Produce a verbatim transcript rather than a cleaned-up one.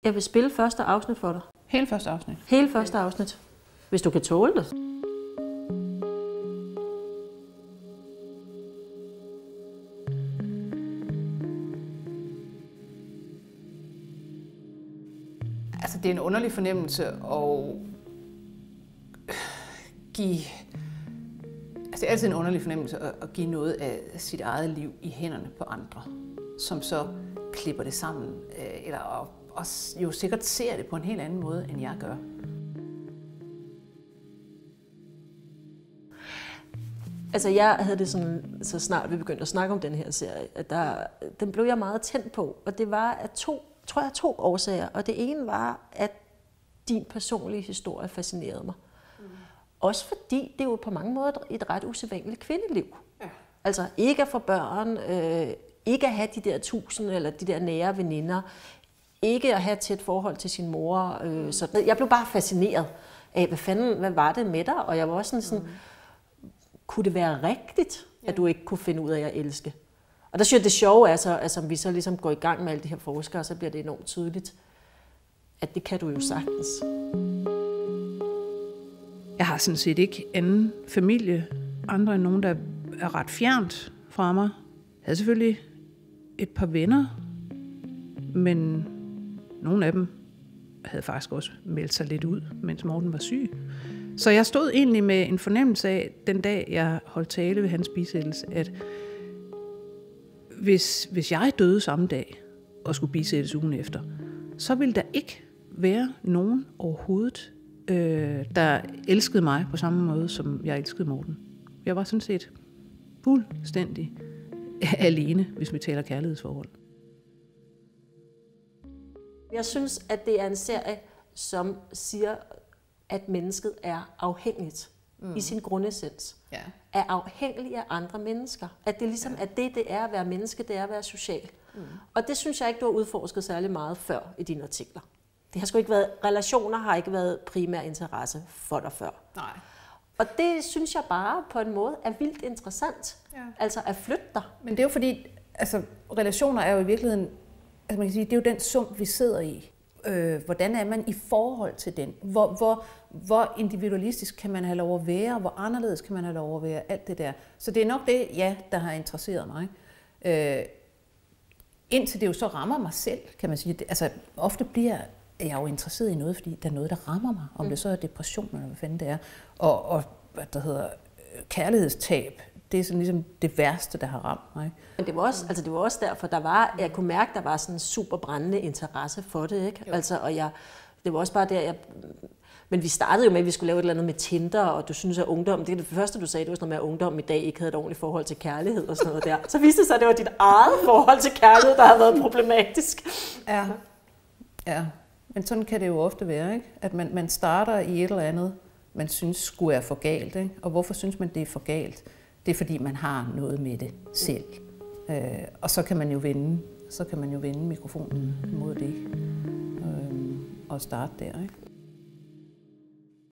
Jeg vil spille første afsnit for dig. Hele første afsnit? Hele første afsnit. Hvis du kan tåle det. Altså, det er en underlig fornemmelse at give... Altså, det er altid en underlig fornemmelse at give noget af sit eget liv i hænderne på andre, som så klipper det sammen, eller og, og jo sikkert ser det på en helt anden måde, end jeg gør. Altså, jeg havde det sådan, så snart vi begyndte at snakke om den her serie, at der, den blev jeg meget tændt på, og det var af to, tror jeg, to årsager. Og det ene var, at din personlige historie fascinerede mig. Mm. Også fordi det er jo på mange måder et ret usædvanligt kvindeliv. Ja. Altså ikke at få børn, øh, ikke at have de der tusind eller de der nære veninder, ikke at have et tæt forhold til sin mor. Øh, så jeg blev bare fascineret af, hvad fanden, hvad var det med dig? Og jeg var også sådan, sådan mm. kunne det være rigtigt, at du ikke kunne finde ud af at elske? Og der synes jeg, det sjove er så, at som vi så ligesom går i gang med alle de her forskere, så bliver det enormt tydeligt, at det kan du jo sagtens. Jeg har sådan set ikke anden familie, andre end nogen, der er ret fjernt fra mig. Jeg havde selvfølgelig et par venner, men nogle af dem havde faktisk også meldt sig lidt ud, mens Morten var syg. Så jeg stod egentlig med en fornemmelse af, den dag jeg holdt tale ved hans bisættelse, at hvis, hvis jeg døde samme dag og skulle bisættes ugen efter, så ville der ikke være nogen overhovedet, øh, der elskede mig på samme måde, som jeg elskede Morten. Jeg var sådan set fuldstændig alene, hvis vi taler kærlighedsforhold. Jeg synes, at det er en serie, som siger, at mennesket er afhængigt mm. i sin grundessens. Ja. Er afhængig af andre mennesker. At det ligesom ja. er det, det er at være menneske, det er at være social. Mm. Og det synes jeg ikke, du har udforsket særlig meget før i dine artikler. Det har sgu ikke været, relationer har ikke været primær interesse for dig før. Nej. Og det synes jeg bare på en måde er vildt interessant. Ja. Altså at flytte dig. Men det er jo fordi, altså relationer er jo i virkeligheden, altså man kan sige, det er jo den sump, vi sidder i. Øh, hvordan er man i forhold til den? Hvor, hvor, hvor individualistisk kan man have lov at være? Hvor anderledes kan man have lov at være? Alt det der. Så det er nok det, ja, der har interesseret mig. Øh, indtil det jo så rammer mig selv, kan man sige. Altså ofte bliver jeg jo interesseret i noget, fordi der er noget, der rammer mig. Om mm. det så er depression, eller hvad fanden det er. Og, og hvad der hedder kærlighedstab. Det er sådan ligesom det værste, der har ramt mig. Men det var også, altså det var også derfor, der var, jeg kunne mærke, der var sådan en super brændende interesse for det, ikke? Altså, og jeg, det var også bare der, jeg, men vi startede jo med, at vi skulle lave et eller andet med Tinder, og du synes, at ungdom, det er det første, du sagde, det var sådan noget med, at ungdom i dag ikke havde et ordentligt forhold til kærlighed og sådan noget der. Så viste det sig, at det var dit eget forhold til kærlighed, der havde været problematisk. Ja, ja. Men sådan kan det jo ofte være, ikke? At man, man starter i et eller andet, man synes skulle er for galt, ikke? Og hvorfor synes man, det er for galt? Det er fordi, man har noget med det selv. Øh, og så kan man jo vende, så kan man jo vende mikrofonen mod det øh, og starte der, ikke?